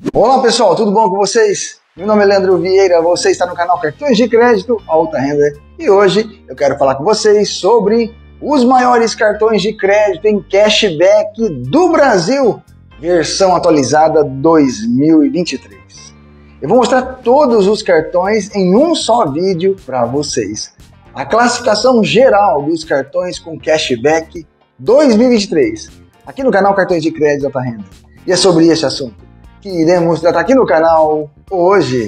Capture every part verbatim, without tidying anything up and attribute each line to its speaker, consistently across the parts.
Speaker 1: Olá pessoal, tudo bom com vocês? Meu nome é Leandro Vieira, você está no canal Cartões de Crédito Alta Renda e hoje eu quero falar com vocês sobre os maiores cartões de crédito em cashback do Brasil, versão atualizada dois mil e vinte e três. Eu vou mostrar todos os cartões em um só vídeo para vocês. A classificação geral dos cartões com cashback dois mil e vinte e três, aqui no canal Cartões de Crédito Alta Renda. E é sobre esse assunto que iremos tratar aqui no canal hoje.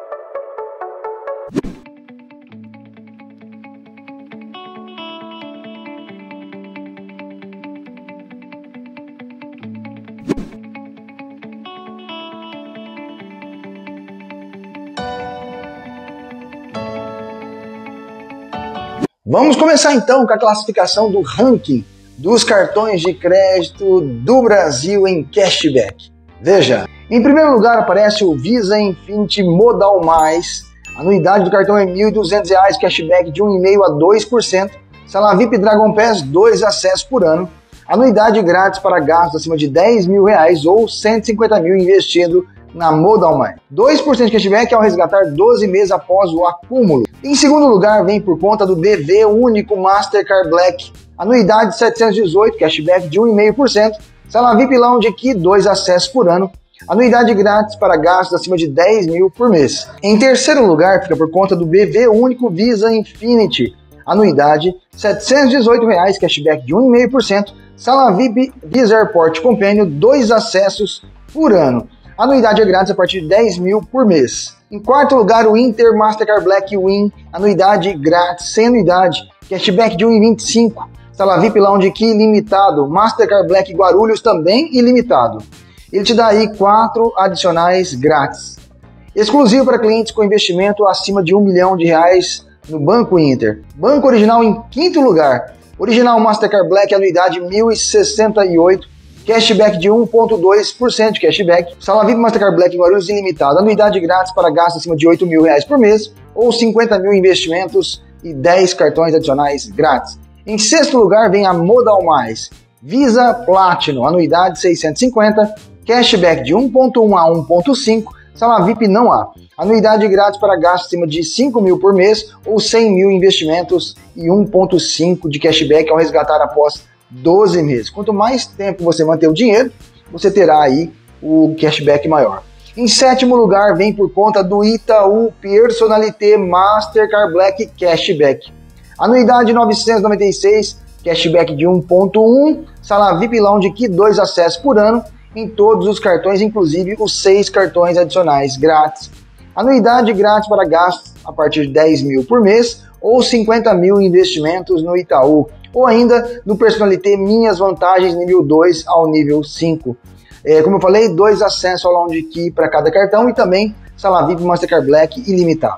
Speaker 1: Vamos começar então com a classificação do ranking dos cartões de crédito do Brasil em cashback. Veja, em primeiro lugar aparece o Visa Infinity Modal Mais. A anuidade do cartão é mil e duzentos reais, cashback de um vírgula cinco a dois por cento. Sala V I P Dragon Pass, dois acessos por ano. Anuidade grátis para gastos acima de dez mil reais ou cento e cinquenta mil investido na Modal Mais. dois por cento de cashback ao resgatar doze meses após o acúmulo. Em segundo lugar, vem por conta do D V Único Mastercard Black. Anuidade setecentos e dezoito, cashback de um vírgula cinco por cento. Sala V I P Lounge aqui, dois acessos por ano. Anuidade grátis para gastos acima de dez mil por mês. Em terceiro lugar, fica por conta do B V Único Visa Infinity. Anuidade setecentos e dezoito reais, cashback de um vírgula cinco por cento. Sala V I P Visa Airport Companion, dois acessos por ano. Anuidade é grátis a partir de dez mil por mês. Em quarto lugar, o Inter Mastercard Black Win, anuidade grátis, sem anuidade, cashback de um vírgula vinte e cinco. Sala V I P Lounge aqui ilimitado, Mastercard Black Guarulhos também ilimitado. Ele te dá aí quatro adicionais grátis. Exclusivo para clientes com investimento acima de um milhão de reais no Banco Inter. Banco Original em quinto lugar. Original Mastercard Black, anuidade mil e sessenta e oito. Cashback de um vírgula dois por cento de cashback. Sala V I P Mastercard Black Guarulhos ilimitado. Anuidade grátis para gastos acima de oito mil reais por mês ou cinquenta mil investimentos e dez cartões adicionais grátis. Em sexto lugar vem a Modal Mais. Visa Platinum, anuidade seiscentos e cinquenta. Cashback de um vírgula um a um vírgula cinco. Sala V I P não há. Anuidade grátis para gastos acima de cinco mil por mês ou cem mil investimentos e um vírgula cinco de cashback ao resgatar após doze meses. Quanto mais tempo você manter o dinheiro, você terá aí o cashback maior. Em sétimo lugar, vem por conta do Itaú Personalité Mastercard Black Cashback. Anuidade novecentos e noventa e seis, cashback de um vírgula um, Sala V I P Lounge aqui, dois acessos por ano, em todos os cartões, inclusive os seis cartões adicionais grátis. Anuidade grátis para gastos a partir de dez mil por mês ou cinquenta mil investimentos no Itaú. Ou ainda no Personalité Minhas Vantagens nível dois ao nível cinco. É, como eu falei, dois acessos ao Lounge Key para cada cartão e também Sala V I P Mastercard Black ilimitado.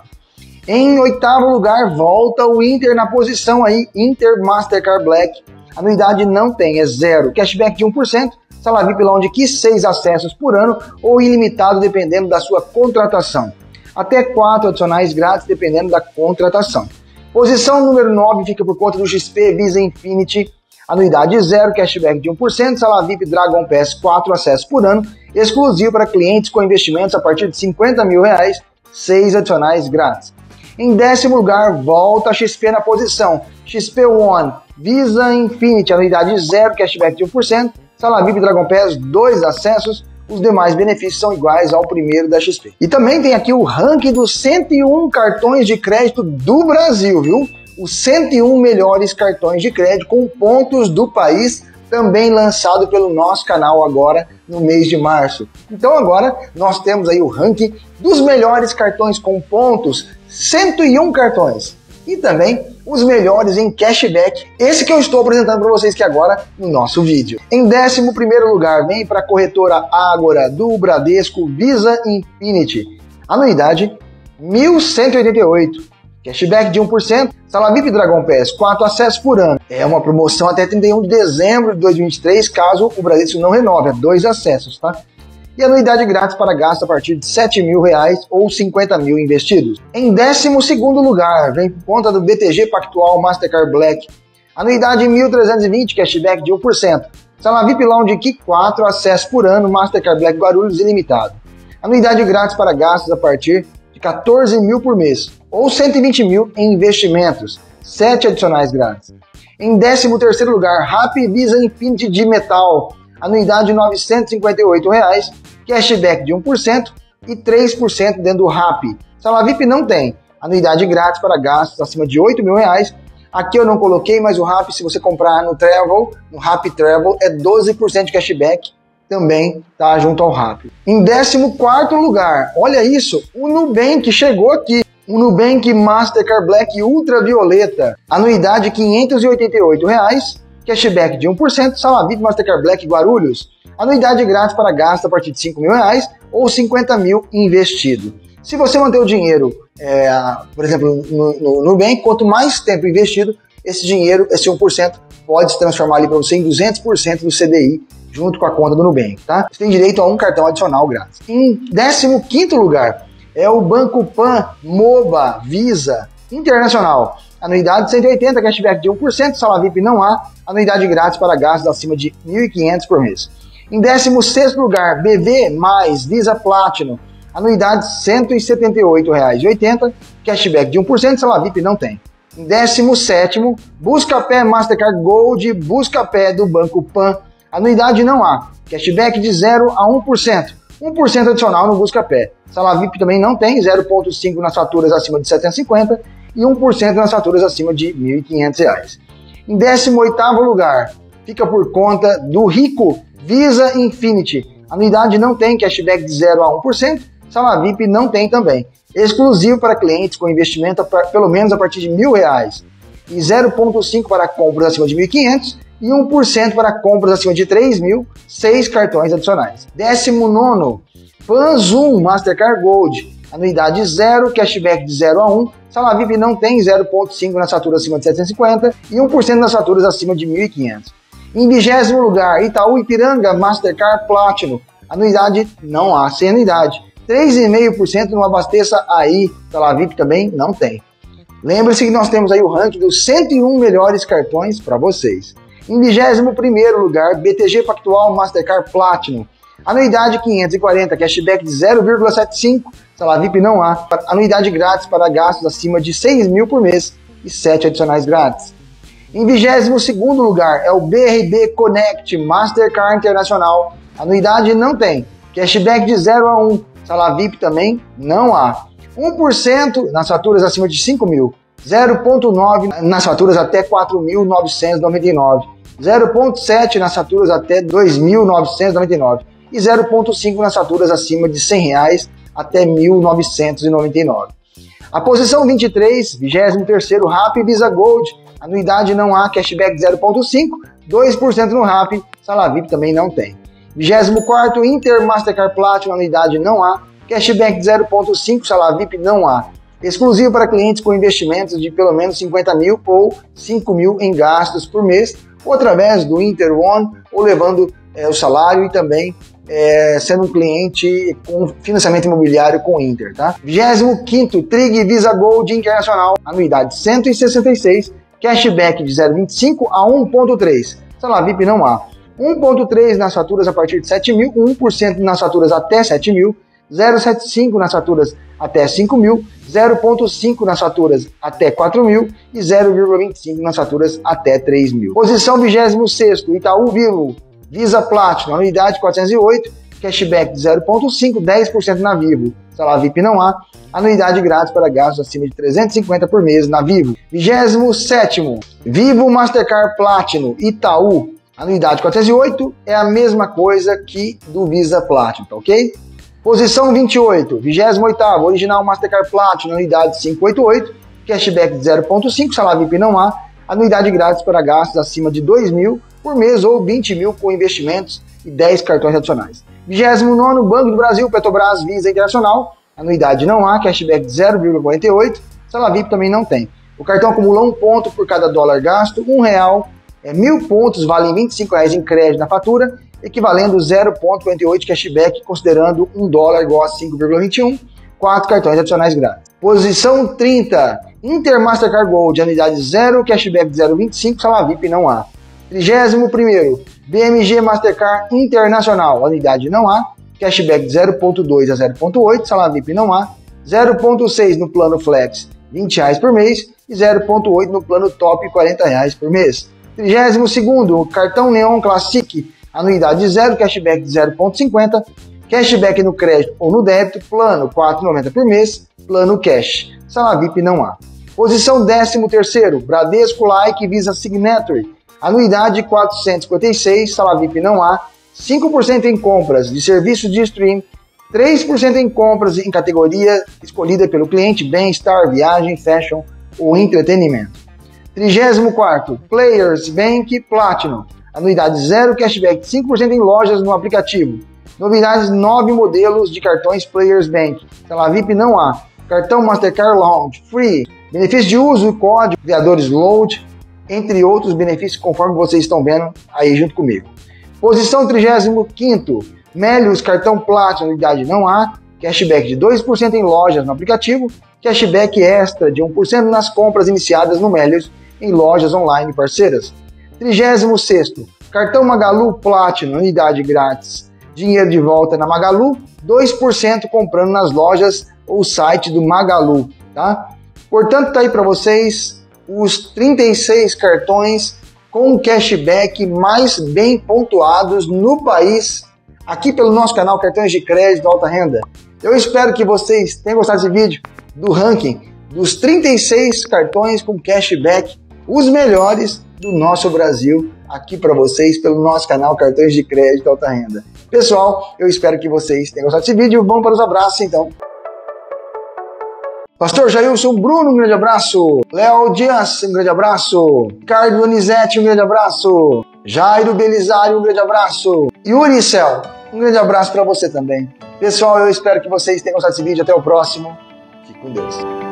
Speaker 1: Em oitavo lugar, volta o Inter na posição aí, Inter Mastercard Black. Anuidade não tem, é zero. Cashback de um por cento, Sala V I P Lounge Key, seis acessos por ano ou ilimitado dependendo da sua contratação. Até quatro adicionais grátis dependendo da contratação. Posição número nove fica por conta do X P Visa Infinity, anuidade zero, cashback de um por cento, Sala V I P Dragon Pass, quatro acessos por ano, exclusivo para clientes com investimentos a partir de cinquenta mil reais, seis adicionais grátis. Em décimo lugar, volta a X P na posição, X P One Visa Infinity, anuidade zero, cashback de um por cento, Sala V I P Dragon Pass, dois acessos. Os demais benefícios são iguais ao primeiro da X P. E também tem aqui o ranking dos cento e um cartões de crédito do Brasil, viu? Os cento e um melhores cartões de crédito com pontos do país, também lançado pelo nosso canal agora no mês de março. Então agora nós temos aí o ranking dos melhores cartões com pontos, cento e um cartões. E também os melhores em cashback, esse que eu estou apresentando para vocês aqui agora no nosso vídeo. Em décimo primeiro lugar, vem para a corretora Ágora do Bradesco Visa Infinity. Anuidade mil cento e oitenta e oito. Cashback de um por cento, Sala V I P Dragon Pass, quatro acessos por ano. É uma promoção até trinta e um de dezembro de dois mil e vinte e três, caso o Bradesco não renove, é dois acessos, tá? E anuidade grátis para gasto a partir de sete mil reais ou cinquenta mil investidos. Em décimo segundo lugar, vem por conta do B T G Pactual Mastercard Black. Anuidade mil trezentos e vinte, cashback de um por cento. Sala V I P Lounge aqui, quatro acessos por ano, Mastercard Black Guarulhos ilimitado. Anuidade grátis para gastos a partir de quatorze mil por mês, ou cento e vinte mil em investimentos, sete adicionais grátis. Em décimo terceiro lugar, Rappi Visa Infinity de Metal, anuidade novecentos e cinquenta e oito reais, cashback de um por cento e três por cento dentro do Rappi. Sala V I P não tem, anuidade grátis para gastos acima de oito mil reais. Aqui eu não coloquei, mas o Rappi, se você comprar no Travel, no Rappi Travel, é doze por cento de cashback, também tá junto ao Rappi. Em décimo quarto lugar, olha isso, o Nubank chegou aqui. O Nubank Mastercard Black Ultravioleta, anuidade quinhentos e oitenta e oito reais, cashback de um por cento, Sala V I P Mastercard Black Guarulhos, anuidade grátis para gasto a partir de cinco mil reais ou cinquenta mil investido. Se você manter o dinheiro, é, por exemplo, no, no Nubank, quanto mais tempo investido, esse dinheiro, esse um por cento, pode se transformar ali para você em duzentos por cento do C D I, junto com a conta do Nubank, tá? Você tem direito a um cartão adicional grátis. Em décimo quinto lugar, é o Banco Pan Moba Visa Internacional. Anuidade cento e oitenta, cashback de um por cento, Sala V I P não há, anuidade grátis para gastos acima de mil e quinhentos por mês. Em décimo sexto lugar, B V mais Visa Platinum, anuidade cento e setenta e oito reais e oitenta centavos, cashback de um por cento, Sala V I P não tem. Em décimo sétimo, Buscapé Mastercard Gold Buscapé do Banco Pan, anuidade não há, cashback de zero a um por cento, um por cento adicional no Buscapé. Sala V I P também não tem, zero vírgula cinco nas faturas acima de setecentos e cinquenta e um por cento nas faturas acima de mil e quinhentos reais. Em décimo oitavo lugar, fica por conta do Rico Visa Infinity. Anuidade não tem, cashback de zero a um por cento, Sala V I P não tem também. Exclusivo para clientes com investimento a, pelo menos a partir de mil reais. E zero vírgula cinco para compras acima de mil e quinhentos e um por cento para compras acima de três mil, seis cartões adicionais. Décimo nono, Panzoom Mastercard Gold, anuidade zero, cashback de zero a um, Sala V I P não tem, zero vírgula cinco nas faturas acima de setecentos e cinquenta e um por cento nas faturas acima de mil e quinhentos. Em vigésimo lugar, Itaú Ipiranga Mastercard Platinum, anuidade não há, sem anuidade, três vírgula cinco por cento não abasteça aí, Sala V I P também não tem. Lembre-se que nós temos aí o ranking dos cento e um melhores cartões para vocês. Em vigésimo primeiro lugar, B T G Pactual Mastercard Platinum, anuidade quinhentos e quarenta, cashback de zero vírgula setenta e cinco, Sala V I P não há, anuidade grátis para gastos acima de seis mil por mês e sete adicionais grátis. Em vigésimo segundo lugar é o B R B Connect Mastercard Internacional, anuidade não tem, cashback de zero a um, Sala V I P também não há, um por cento nas faturas acima de cinco mil, zero vírgula nove nas faturas até quatro mil novecentos e noventa e nove, zero vírgula sete nas faturas até dois mil novecentos e noventa e nove e zero vírgula cinco nas faturas acima de cem reais até mil novecentos e noventa e nove. A posição vinte e três, vigésimo terceiro, Rappi Visa Gold, anuidade não há, cashback zero vírgula cinco, dois por cento no Rappi, Sala V I P também não tem. vigésimo quarto, Inter Mastercard Platinum, anuidade não há, cashback zero vírgula cinco, Sala V I P não há. Exclusivo para clientes com investimentos de pelo menos cinquenta mil ou cinco mil em gastos por mês, ou através do Inter One, ou levando é, o salário e também é, sendo um cliente com financiamento imobiliário com Inter, tá? vigésimo quinto, Trig Visa Gold Internacional, anuidade cento e sessenta e seis, cashback de zero vírgula vinte e cinco a um vírgula três, Sala V I P não há. um vírgula três nas faturas a partir de sete mil, um por cento nas faturas até sete mil, zero vírgula setenta e cinco nas faturas até cinco mil, zero vírgula cinco nas faturas até quatro mil e zero vírgula vinte e cinco nas faturas até três mil. Posição vigésimo sexto, Itaú Vivo Visa Platinum, anuidade quatrocentos e oito, cashback de zero vírgula cinco, dez por cento na Vivo, Sala V I P não há, anuidade grátis para gastos acima de trezentos e cinquenta por mês na Vivo. vigésimo sétimo, Vivo Mastercard Platinum Itaú, anuidade quatrocentos e oito, é a mesma coisa que do Visa Platinum, tá ok? Posição vinte e oito, vigésimo oitavo, Original Mastercard Platinum, anuidade quinhentos e oitenta e oito, cashback de zero vírgula cinco, Sala V I P não há, anuidade grátis para gastos acima de dois mil por mês ou vinte mil com investimentos e dez cartões adicionais. vigésimo nono, Banco do Brasil, Petrobras, Visa Internacional, anuidade não há, cashback de zero vírgula quarenta e oito, Sala V I P também não tem. O cartão acumula um ponto por cada dólar gasto, um real, é, mil pontos valem vinte e cinco reais em crédito na fatura, equivalendo zero vírgula quarenta e oito cashback, considerando um dólar igual a cinco vírgula vinte e um, quatro cartões adicionais grátis. Posição trinta, Inter Mastercard Gold, anuidade zero, cashback de zero vírgula vinte e cinco, Sala V I P não há. trigésimo primeiro, B M G Mastercard Internacional, anuidade não há, cashback de zero vírgula dois a zero vírgula oito, salário V I P não há, zero vírgula seis no plano Flex, vinte reais por mês, e zero vírgula oito no plano Top, quarenta reais por mês. trigésimo segundo, o cartão Neon Classic, anuidade de zero, cashback de zero vírgula cinquenta, cashback no crédito ou no débito, plano quatro reais e noventa centavos por mês, plano cash, salário V I P não há. Posição décimo terceiro, Bradesco Like Visa Signature, anuidade quatrocentos e cinquenta e seis, salário V I P não há, cinco por cento em compras de serviços de stream, três por cento em compras em categoria escolhida pelo cliente, bem-estar, viagem, fashion ou entretenimento. trigésimo quarto, Players Bank Platinum, anuidade zero, cashback de cinco por cento em lojas no aplicativo. Novidades, nove modelos de cartões Players Bank, salário V I P não há. Cartão Mastercard Lounge Free, benefício de uso e código, criadores Load, entre outros benefícios conforme vocês estão vendo aí junto comigo. Posição trigésimo quinto, Melius Cartão Platinum, unidade não há, cashback de dois por cento em lojas no aplicativo, cashback extra de um por cento nas compras iniciadas no Melius em lojas online parceiras. trigésimo sexto, Cartão Magalu Platinum, unidade grátis, dinheiro de volta na Magalu, dois por cento comprando nas lojas ou site do Magalu, tá? Portanto, tá aí para vocês os trinta e seis cartões com cashback mais bem pontuados no país, aqui pelo nosso canal Cartões de Crédito Alta Renda. Eu espero que vocês tenham gostado desse vídeo do ranking dos trinta e seis cartões com cashback, os melhores do nosso Brasil, aqui para vocês pelo nosso canal Cartões de Crédito Alta Renda. Pessoal, eu espero que vocês tenham gostado desse vídeo. Vamos para os abraços então. Pastor Jailson Bruno, um grande abraço. Léo Dias, um grande abraço. Ricardo Donizete, um grande abraço. Jairo Belisário, um grande abraço. Yuri Cel, um grande abraço para você também. Pessoal, eu espero que vocês tenham gostado desse vídeo. Até o próximo. Fique com Deus.